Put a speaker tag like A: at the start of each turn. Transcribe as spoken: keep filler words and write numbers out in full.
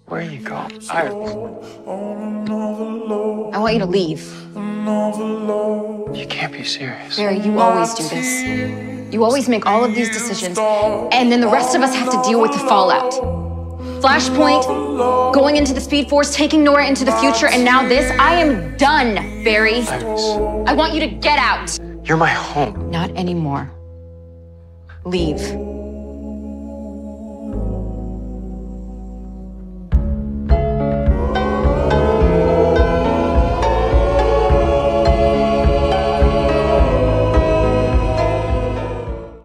A: Where you go? Iris.
B: I want you to leave.
A: You can't be serious.
B: Barry, you always do this. You always make all of these decisions, and then the rest of us have to deal with the fallout. Flashpoint, going into the Speed Force, taking Nora into the future, and now this. I am done, Barry.
A: Iris.
B: I want you to get out.
A: You're my home.
B: Not anymore. Leave.